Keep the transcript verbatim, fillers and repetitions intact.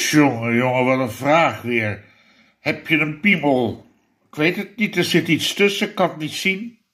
Jongen, jongen, wat een vraag weer. Heb je een piemel? Ik weet het niet, er zit iets tussen, ik kan het niet zien.